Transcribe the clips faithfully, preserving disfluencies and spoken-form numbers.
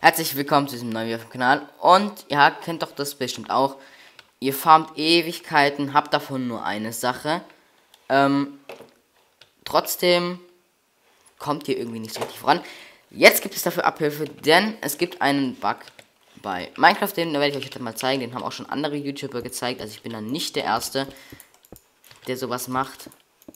Herzlich willkommen zu diesem neuen Video auf dem Kanal. Und ihr kennt doch das bestimmt auch. Ihr farmt Ewigkeiten, habt davon nur eine Sache. Ähm, trotzdem kommt ihr irgendwie nicht so richtig voran. Jetzt gibt es dafür Abhilfe, denn es gibt einen Bug bei Minecraft, den werde ich euch heute mal zeigen. Den haben auch schon andere YouTuber gezeigt. Also ich bin dann nicht der Erste, der sowas macht.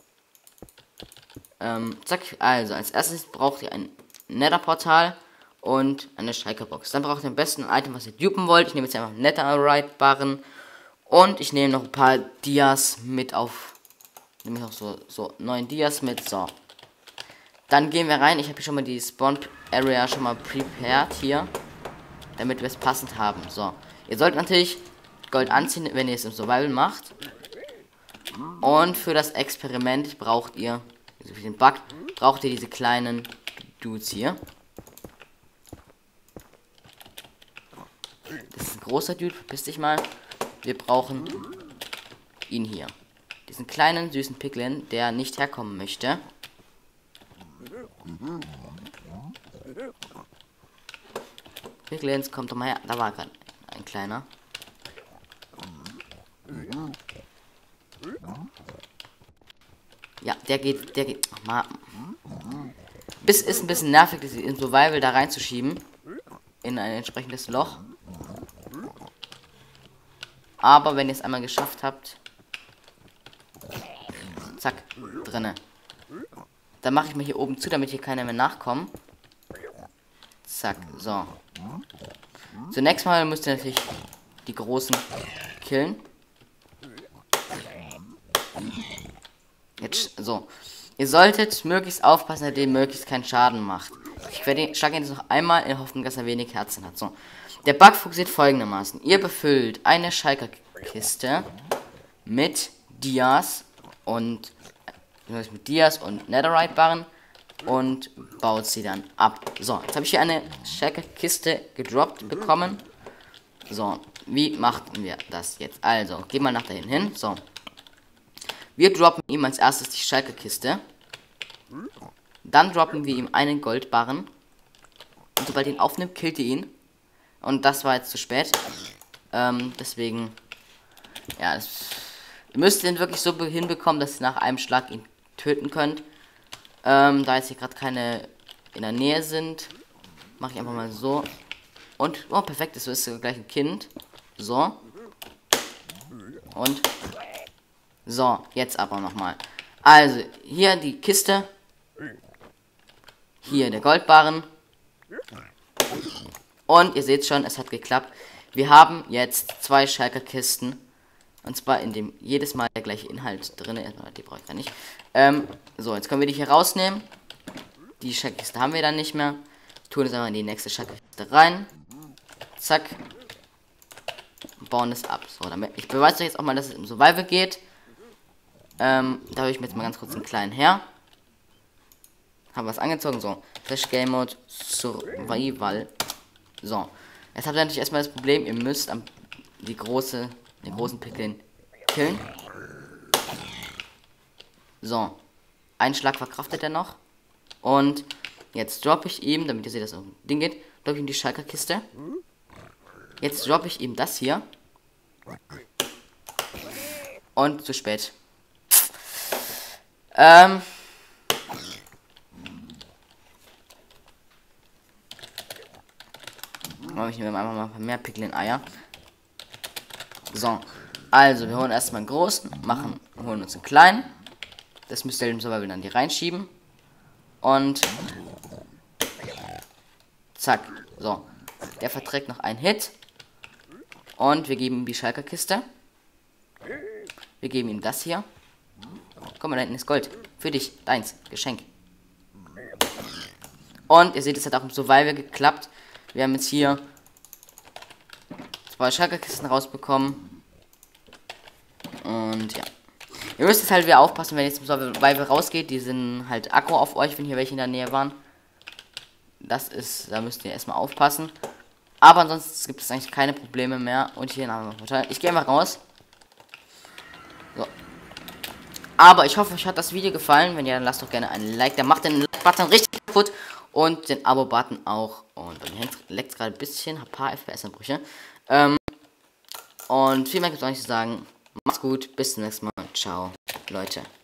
Ähm, zack, also als erstes braucht ihr ein Nether-Portal und eine Striker-Box. Dann braucht ihr am besten ein Item, was ihr dupen wollt. Ich nehme jetzt einfach Netherite-Barren und ich nehme noch ein paar Dias mit auf. Nehme ich noch so, so neun Dias mit. So. Dann gehen wir rein. Ich habe hier schon mal die Spawn-Area schon mal prepared hier, damit wir es passend haben. So. Ihr sollt natürlich Gold anziehen, wenn ihr es im Survival macht. Und für das Experiment braucht ihr, also für den Bug, braucht ihr diese kleinen Dudes hier. Das ist ein großer Dude, verpiss dich mal. Wir brauchen ihn hier. Diesen kleinen, süßen Piglin, der nicht herkommen möchte. Piglins, kommt doch mal her. Da war gerade ein kleiner. Ja, der geht, der geht. Ach, mal. Bis ist ein bisschen nervig, das in Survival da reinzuschieben. In ein entsprechendes Loch. Aber wenn ihr es einmal geschafft habt. Zack, drinne. Dann mache ich mal hier oben zu, damit hier keiner mehr nachkommt. Zack, so. Zunächst mal müsst ihr natürlich die großen killen. Jetzt, so. Ihr solltet möglichst aufpassen, dass ihr dem möglichst keinen Schaden macht. Ich werde schlage jetzt noch einmal in der Hoffnung, dass er wenig Herzen hat. So. Der Bug funktioniert folgendermaßen. Ihr befüllt eine Schalker-Kiste mit Dias und mit Dias und Netherite-Barren und baut sie dann ab. So, jetzt habe ich hier eine Schalker-Kiste gedroppt bekommen. So, wie machen wir das jetzt? Also, geh mal nach dahin hin. So. Wir droppen ihm als erstes die Schalker-Kiste. Dann droppen wir ihm einen Goldbarren. Und sobald ihr ihn aufnimmt, killt ihr ihn. Und das war jetzt zu spät. Ähm, deswegen, ja, das, ihr müsst ihn wirklich so hinbekommen, dass ihr nach einem Schlag ihn töten könnt. Ähm, da jetzt hier gerade keine in der Nähe sind, mache ich einfach mal so. Und, oh, perfekt, das ist gleich ein Kind. So. Und, so, jetzt aber nochmal. Also, hier die Kiste. Hier der Goldbarren. Und ihr seht schon, es hat geklappt. Wir haben jetzt zwei Schalker-Kisten. Und zwar in dem jedes Mal der gleiche Inhalt drin ist. Die brauche ich gar nicht. Ähm, so, jetzt können wir die hier rausnehmen. Die Schalker-Kiste haben wir dann nicht mehr. Tun es einfach in die nächste Schalker-Kiste rein. Zack. Bauen es ab. So, damit, ich beweise euch jetzt auch mal, dass es im Survival geht. Ähm, da habe ich mir jetzt mal ganz kurz einen kleinen her. Haben was angezogen. So, Flash Game Mode Survival. So, jetzt habt ihr natürlich erstmal das Problem, ihr müsst am, die große, den großen Piglin killen. So, einen Schlag verkraftet er noch. Und jetzt droppe ich ihm, damit ihr seht, dass es um Ding geht, droppe ich ihm die Schalker-Kiste. Jetzt droppe ich ihm das hier. Und zu spät. Ähm... Ich nehme einfach mal ein paar mehr Piglin-Eier. So, also wir holen erstmal einen großen, machen, holen uns einen kleinen. Das müsst ihr im Survival dann hier reinschieben. Und zack, so. Der verträgt noch einen Hit. Und wir geben ihm die Schalker-Kiste. Wir geben ihm das hier. Guck mal, da hinten ist Gold. Für dich, deins, Geschenk. Und ihr seht, es hat auch im Survival geklappt. Wir haben jetzt hier zwei Schalker-Kisten rausbekommen. Und ja. Ihr müsst jetzt halt wieder aufpassen, wenn ihr jetzt im Survival rausgeht. Die sind halt Akku auf euch, wenn hier welche in der Nähe waren. Das ist, da müsst ihr erstmal aufpassen. Aber ansonsten gibt es eigentlich keine Probleme mehr. Und hier haben wir Vorteil. Ich gehe mal raus. So. Aber ich hoffe, euch hat das Video gefallen. Wenn ja, dann lasst doch gerne einen Like. Dann macht den Like-Button richtig kaputt. und den Abo-Button auch. Und bei mir leckt es gerade ein bisschen, ein paar F P S-Anbrüche. Ähm, und viel mehr gibt es auch nicht zu sagen. Macht's gut, bis zum nächsten Mal. Ciao, Leute.